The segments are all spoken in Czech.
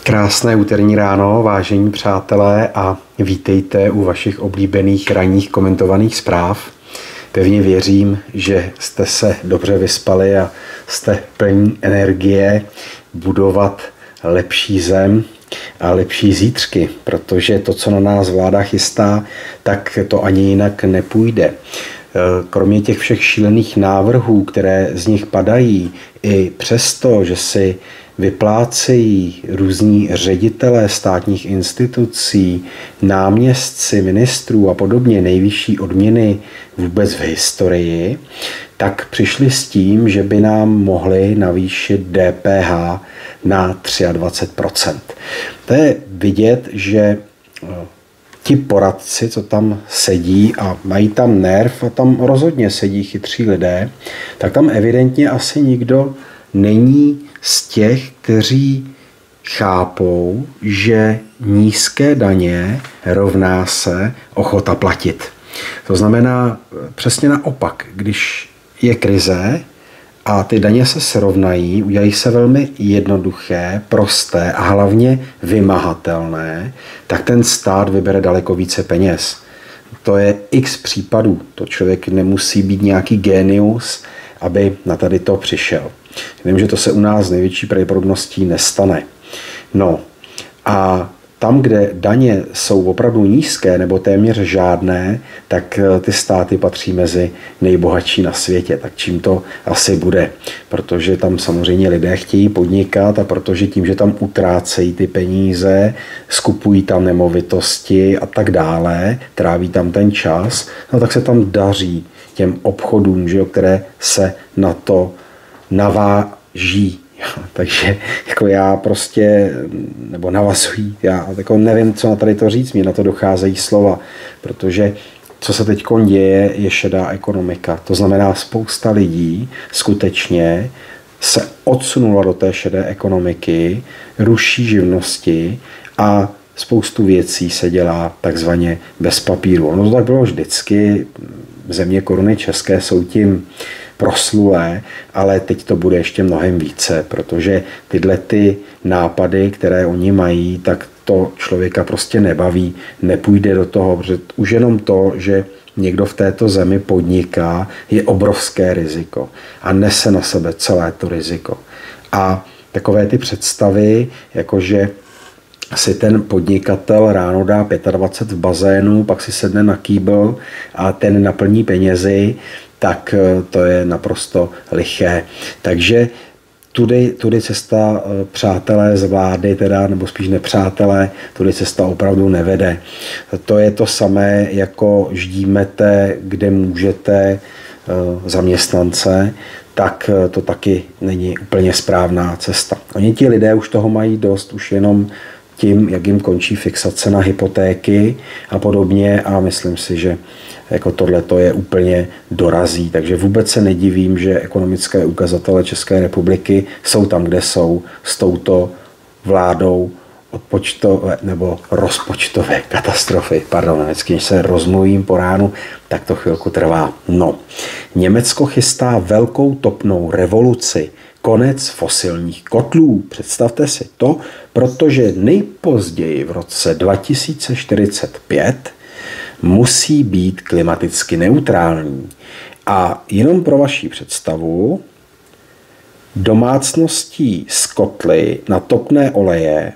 Krásné úterní ráno, vážení přátelé, a vítejte u vašich oblíbených ranních komentovaných zpráv. Pevně věřím, že jste se dobře vyspali a jste plní energie budovat lepší zem a lepší zítřky, protože to, co na nás vláda chystá, tak to ani jinak nepůjde. Kromě těch všech šílených návrhů, které z nich padají, i přesto, že si vyplácejí různí ředitelé státních institucí, náměstci, ministrů a podobně nejvyšší odměny vůbec v historii, tak přišli s tím, že by nám mohli navýšit DPH na 23%. To je vidět, že ti poradci, co tam sedí a mají tam nerv a tam rozhodně sedí chytří lidé, tak tam evidentně asi nikdo není z těch, kteří chápou, že nízké daně rovná se ochota platit. To znamená přesně naopak, když je krize a ty daně se srovnají, udělají se velmi jednoduché, prosté a hlavně vymahatelné, tak ten stát vybere daleko více peněz. To je x případů. To člověk nemusí být nějaký génius, aby na tady to přišel. Vím, že to se u nás s největší pravděpodobností nestane. No a tam, kde daně jsou opravdu nízké nebo téměř žádné, tak ty státy patří mezi nejbohatší na světě. Tak čím to asi bude? Protože tam samozřejmě lidé chtějí podnikat a protože tím, že tam utrácejí ty peníze, skupují tam nemovitosti a tak dále, tráví tam ten čas, no tak se tam daří těm obchodům, že jo, které se na to naváží. Takže jako já prostě, nebo navazují, já jako nevím, co na tady to říct, mě na to docházejí slova, protože co se teď děje, je šedá ekonomika. To znamená, spousta lidí skutečně se odsunula do té šedé ekonomiky, ruší živnosti a spoustu věcí se dělá takzvaně bez papíru. Ono to tak bylo vždycky, země koruny české jsou tím proslulé, ale teď to bude ještě mnohem více, protože tyhle ty nápady, které oni mají, tak to člověka prostě nebaví, nepůjde do toho, protože už jenom to, že někdo v této zemi podniká, je obrovské riziko a nese na sebe celé to riziko. A takové ty představy, jakože si ten podnikatel ráno dá 25 v bazénu, pak si sedne na kýbl a ten naplní penězi, tak to je naprosto liché. Takže tudy cesta, přátelé z vlády, teda, nebo spíš nepřátelé, tudy cesta opravdu nevede. To je to samé, jako ždímete, kde můžete zaměstnance, tak to taky není úplně správná cesta. Oni ti lidé už toho mají dost, už jenom tím, jak jim končí fixace na hypotéky a podobně, a myslím si, že jako tohleto je úplně dorazí. Takže vůbec se nedivím, že ekonomické ukazatele České republiky jsou tam, kde jsou, s touto vládou odpočtové nebo rozpočtové katastrofy. Pardon, vždycky, když se rozmluvím po ránu, tak to chvilku trvá. No, Německo chystá velkou topnou revoluci. Konec fosilních kotlů. Představte si to, protože nejpozději v roce 2045 musí být klimaticky neutrální. A jenom pro vaši představu, domácností z kotly na topné oleje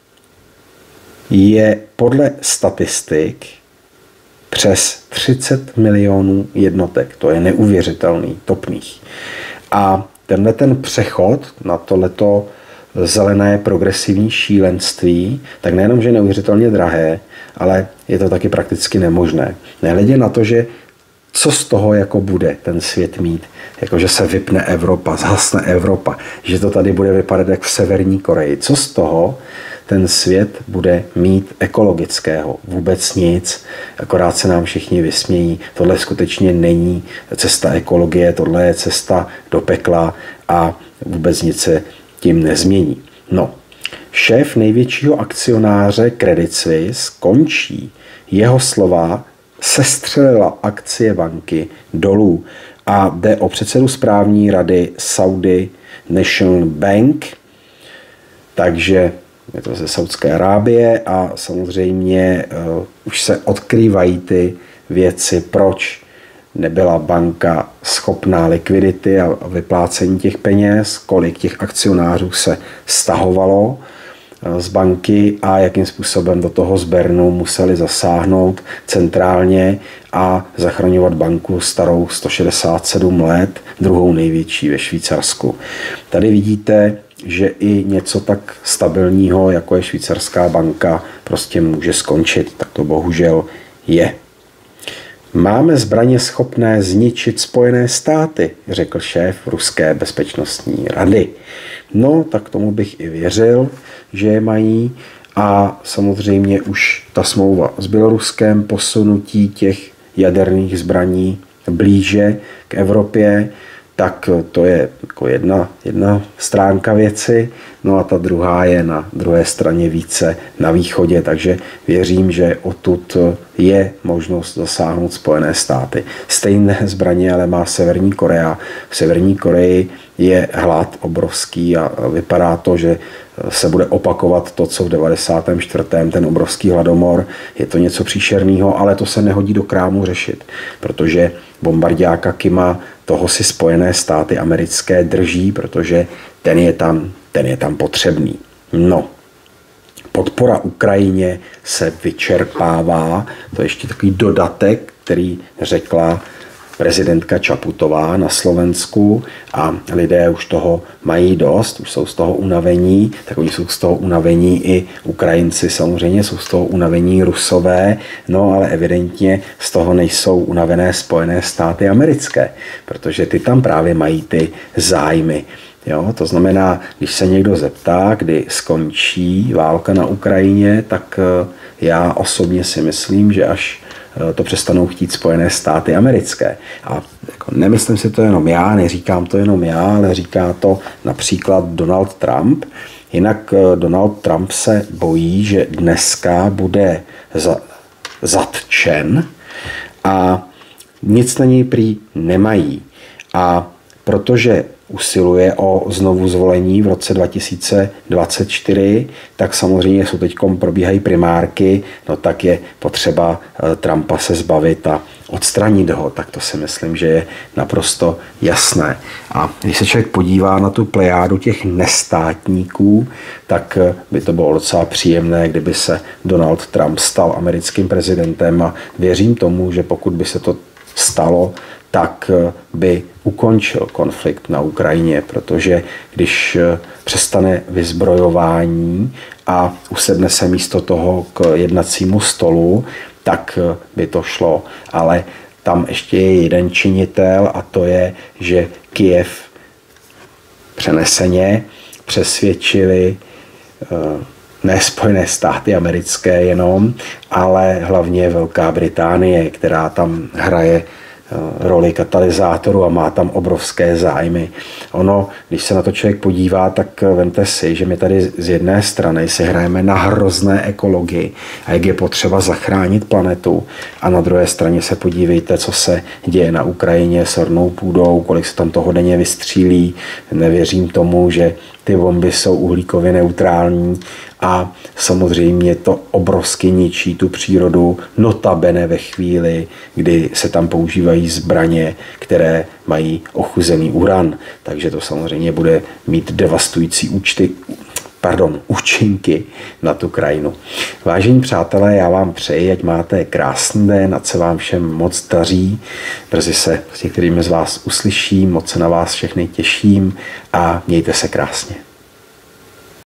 je podle statistik přes 30 milionů jednotek. To je neuvěřitelný, topných. A tenhle ten přechod na tohleto zelené progresivní šílenství, tak nejenom, že je neuvěřitelně drahé, ale je to taky prakticky nemožné. Nehledě na to, že co z toho jako bude ten svět mít, jako že se vypne Evropa, zhasne Evropa, že to tady bude vypadat jak v Severní Koreji. Co z toho ten svět bude mít ekologického? Vůbec nic, akorát se nám všichni vysmějí. Tohle skutečně není cesta ekologie, tohle je cesta do pekla a vůbec nic se tím nezmění. No, šéf největšího akcionáře Credit Suisse končí. Jeho slova sestřelila akcie banky dolů a jde o předsedu správní rady Saudi National Bank. Takže je to ze Saudské Arábie a samozřejmě už se odkrývají ty věci, proč nebyla banka schopná likvidity a vyplácení těch peněz, kolik těch akcionářů se stahovalo z banky a jakým způsobem do toho sbernu museli zasáhnout centrálně a zachraňovat banku starou 167 let, druhou největší ve Švýcarsku. Tady vidíte, že i něco tak stabilního, jako je švýcarská banka, prostě může skončit. Tak to bohužel je. Máme zbraně schopné zničit Spojené státy, řekl šéf Ruské bezpečnostní rady. No, tak tomu bych i věřil, že je mají. A samozřejmě už ta smlouva s Běloruskem, posunutí těch jaderných zbraní blíže k Evropě, tak to je jako jedna stránka věci, no a ta druhá je na druhé straně více na východě, takže věřím, že odtud je možnost zasáhnout Spojené státy. Stejné zbraně ale má Severní Korea. V Severní Koreji je hlad obrovský a vypadá to, že se bude opakovat to, co v 94. ten obrovský hladomor. Je to něco příšerného, ale to se nehodí do krámu řešit, protože bombardáka Kima, toho si Spojené státy americké drží, protože ten je tam potřebný. No, podpora Ukrajině se vyčerpává. To je ještě takový dodatek, který řekla prezidentka Čaputová na Slovensku a lidé už toho mají dost, už jsou z toho unavení, tak oni jsou z toho unavení i Ukrajinci samozřejmě, jsou z toho unavení Rusové, no ale evidentně z toho nejsou unavené Spojené státy americké, protože ty tam právě mají ty zájmy. Jo, to znamená, když se někdo zeptá, kdy skončí válka na Ukrajině, tak já osobně si myslím, že až to přestanou chtít Spojené státy americké. A jako nemyslím si to jenom já, neříkám to jenom já, ale říká to například Donald Trump. Jinak Donald Trump se bojí, že dneska bude zatčen a nic na něj prý nemají. A protože usiluje o znovu zvolení v roce 2024, tak samozřejmě jsou teď probíhají primárky, no tak je potřeba Trumpa se zbavit a odstranit ho, tak to si myslím, že je naprosto jasné. A když se člověk podívá na tu plejádu těch nestátníků, tak by to bylo docela příjemné, kdyby se Donald Trump stal americkým prezidentem a věřím tomu, že pokud by se to stalo, tak by ukončil konflikt na Ukrajině, protože když přestane vyzbrojování a usedne se místo toho k jednacímu stolu, tak by to šlo. Ale tam ještě je jeden činitel a to je, že Kyjev přeneseně přesvědčili ne Spojené státy americké jenom, ale hlavně Velká Británie, která tam hraje roli katalyzátoru a má tam obrovské zájmy. Ono, když se na to člověk podívá, tak vemte si, že my tady z jedné strany si hrajeme na hrozné ekologii a jak je potřeba zachránit planetu a na druhé straně se podívejte, co se děje na Ukrajině s ornou půdou, kolik se tam toho denně vystřílí. Nevěřím tomu, že ty bomby jsou uhlíkově neutrální a samozřejmě to obrovsky ničí tu přírodu, notabene ve chvíli, kdy se tam používají zbraně, které mají ochuzený uran. Takže to samozřejmě bude mít devastující účinky na tu krajinu. Vážení přátelé, já vám přeji, ať máte krásný den, ať se vám všem moc daří. Brzy se s některými z vás uslyším, moc se na vás všechny těším a mějte se krásně.